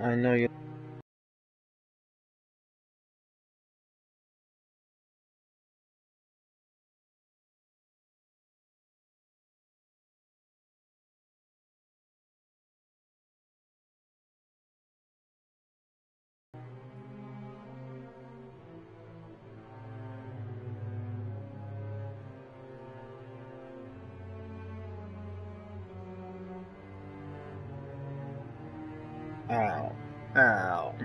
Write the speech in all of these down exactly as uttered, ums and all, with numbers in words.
I know you. Ow. Ow.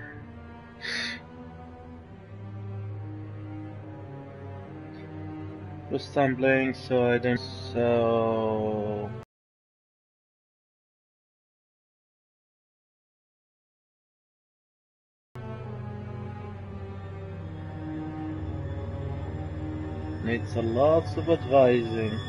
Was stumbling, so I don't. So. Needs a lot of advising.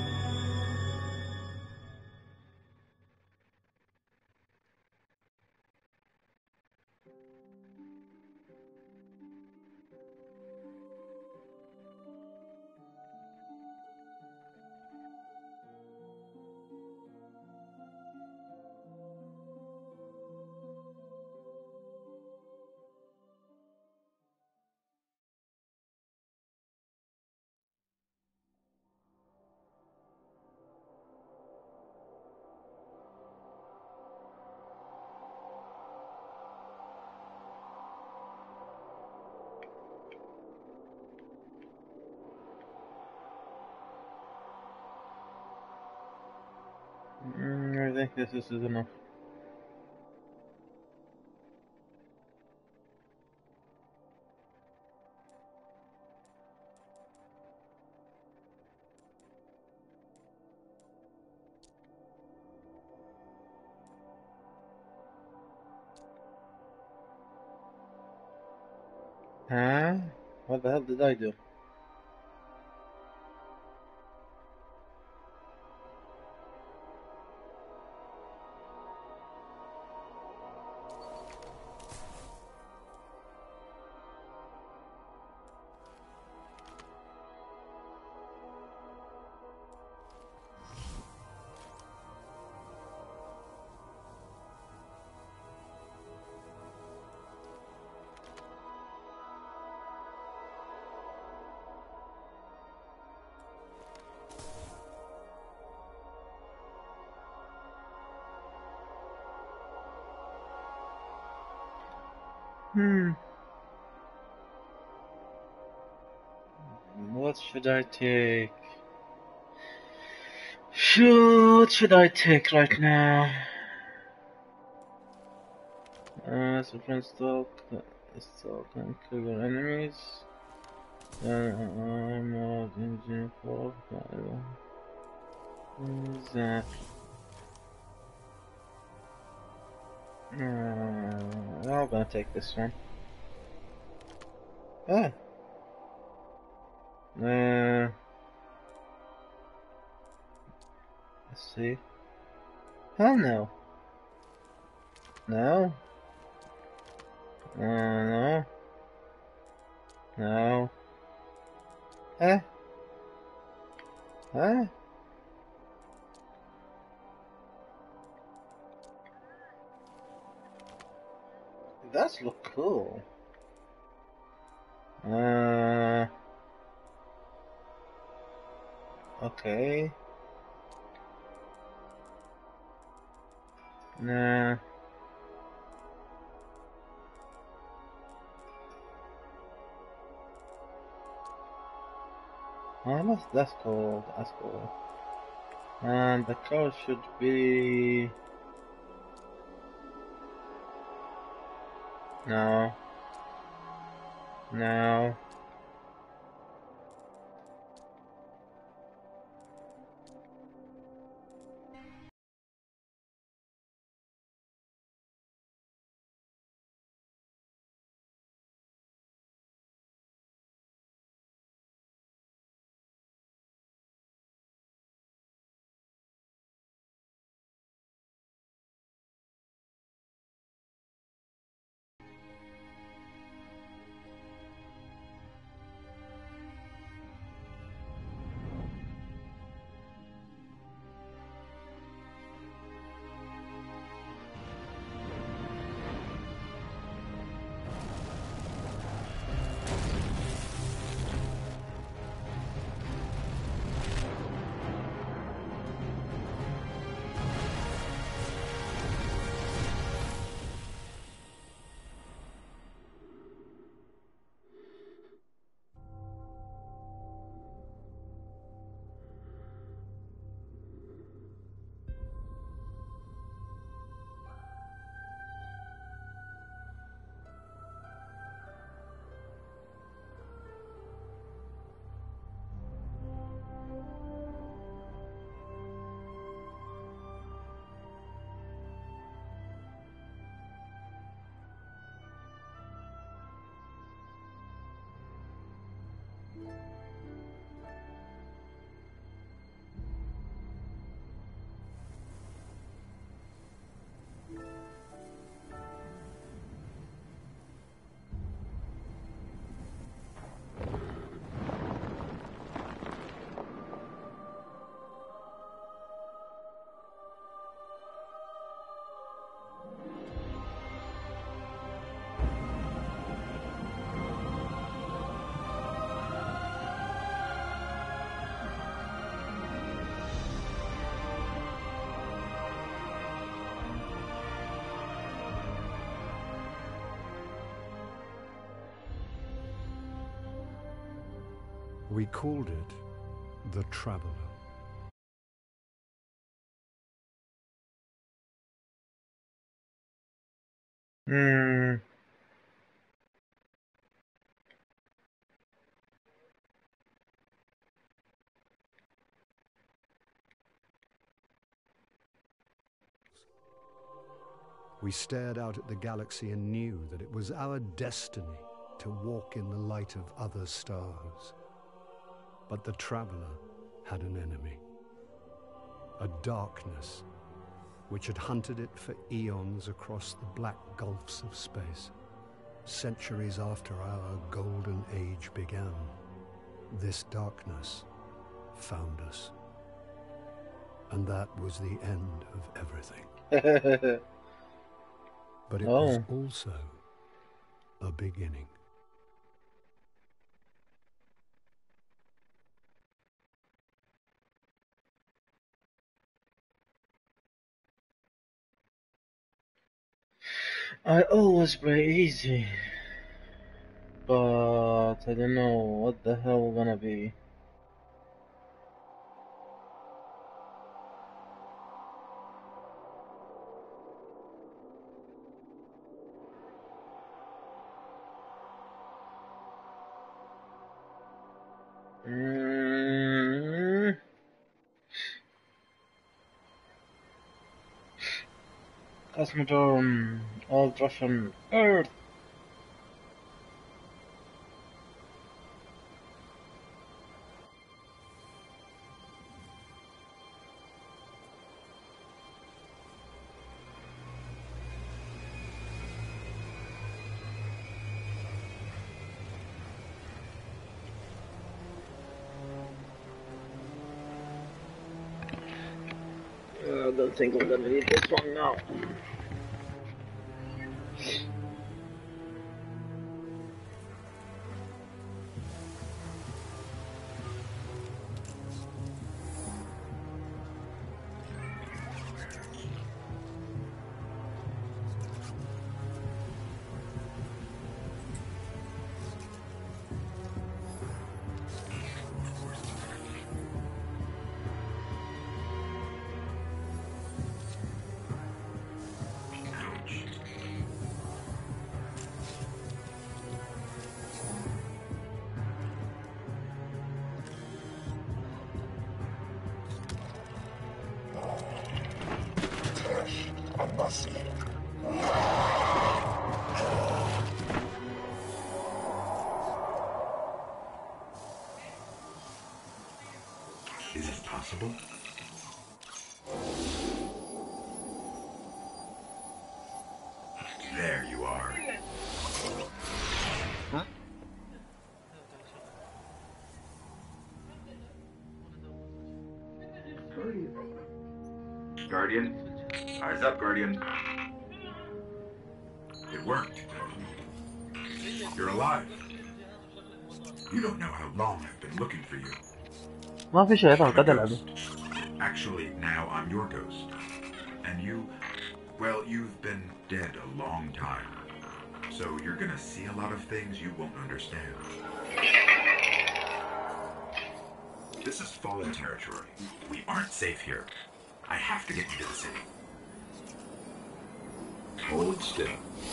Mm, I think this is enough. Huh? What the hell did I do? Hmm. What should I take? What should I take right now? Uh, so friend stalk, stalk and kill your enemies. Uh, armor, engine, four, five. That. Uh, I'm gonna take this one. Ah. Uh, let's see. Hell no. No. Uh, no. No. Eh? Huh? It does look cool. Uh. Okay. Nah. Oh, that's, that's cool. That's cool. And the code should be. No. No. We called it the Traveler. Hmm. We stared out at the galaxy and knew that it was our destiny to walk in the light of other stars. But the Traveler had an enemy. A darkness which had hunted it for eons across the black gulfs of space. Centuries after our golden age began, this darkness found us. And that was the end of everything. But it Oh. was also a beginning. I always play easy, but I don't know what the hell gonna be. Mm. Cosmodrome, Old Russian Earth. I don't think I'm gonna need this one now. Is it possible? There you are. Huh? Guardian? Eyes up, Guardian. It worked. You're alive. You don't know how long I've been looking for you. ما في شيء طبعا I'm a قد ألعبه. ghost. Actually, now I'm your ghost. And you, well, you've been dead a long time. So you're gonna see a lot of things you won't understand. This is Fallen territory. We aren't safe here. I have to get you to the city. Hold still.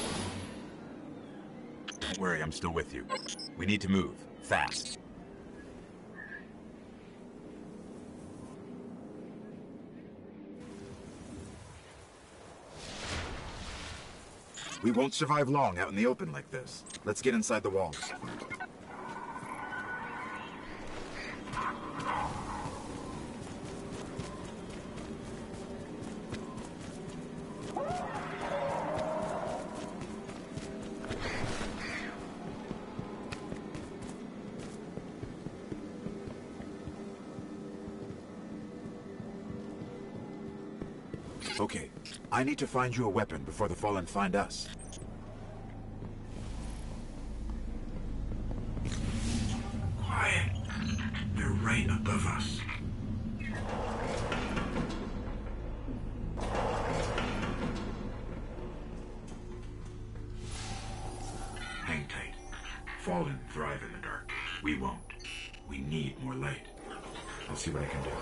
Don't worry, I'm still with you. We need to move, fast. We won't survive long out in the open like this. Let's get inside the walls. Okay, I need to find you a weapon before the Fallen find us. Quiet. They're right above us. Hang tight. Fallen thrive in the dark. We won't. We need more light. I'll see what I can do.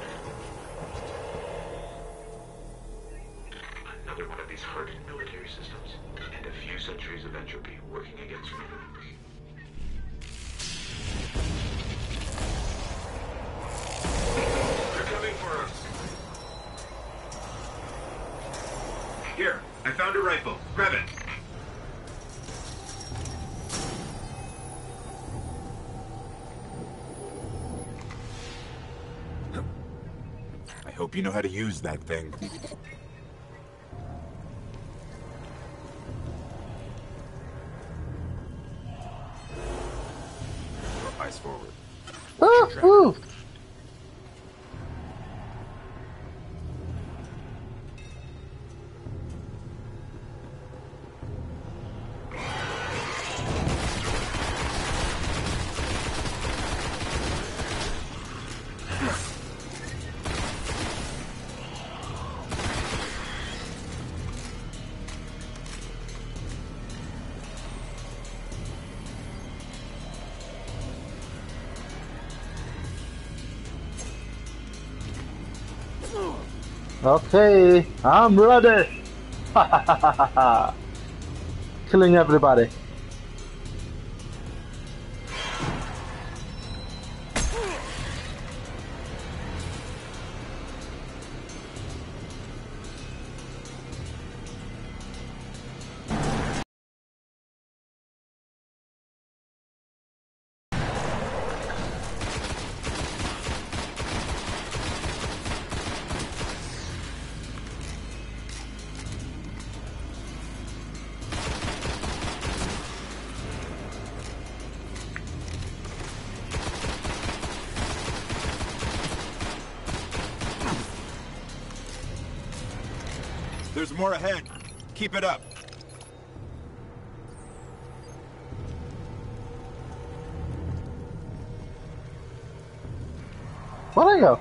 Another one of these hardened military systems, and a few centuries of entropy working against me. They're coming for us. Here, I found a rifle. Grab it. I hope you know how to use that thing. Eyes forward. Ah, ooh. Okay, I'm ready. Killing everybody. There's more ahead. Keep it up. Where'd I go?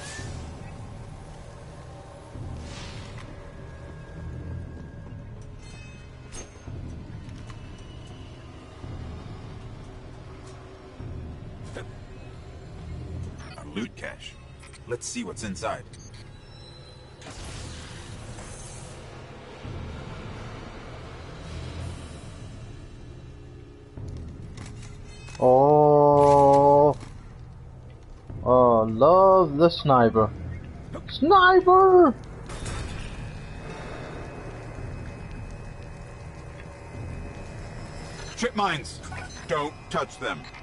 A loot cache. Let's see what's inside. Oh, oh, love the sniper. Sniper! Trip mines. Don't touch them.